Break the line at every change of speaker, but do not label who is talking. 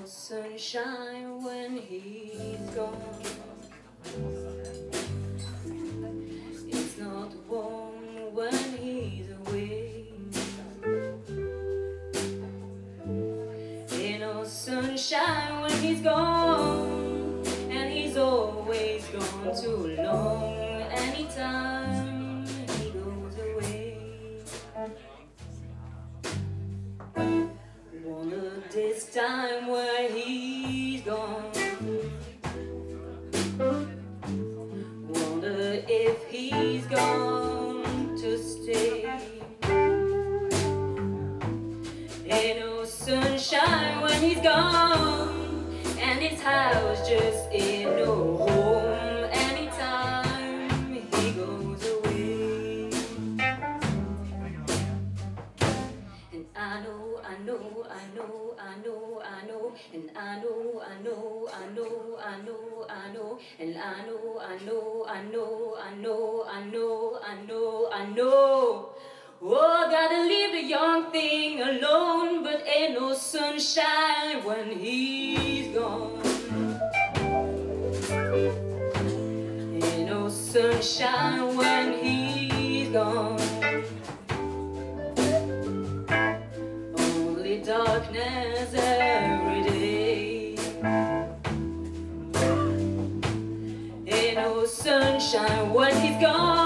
sunshine when he's gone. It's not warm when he's away. Ain't no sunshine when he's gone, and he's always gone too long. Anytime he goes away, wonder this time where he's gone. Wonder if he's gone to stay. Ain't no sunshine when he's gone, and his house just ain't no home. Anytime he goes away. And I know, I know, I know, I know, I know, and I know, I know, I know, I know, I know, and I know, I know, I know, I know, I know, I know, I know. Oh, gotta leave the young thing alone, but ain't no sunshine when he's gone. Ain't no sunshine when he's gone. Only darkness every day. Ain't no sunshine when he's gone.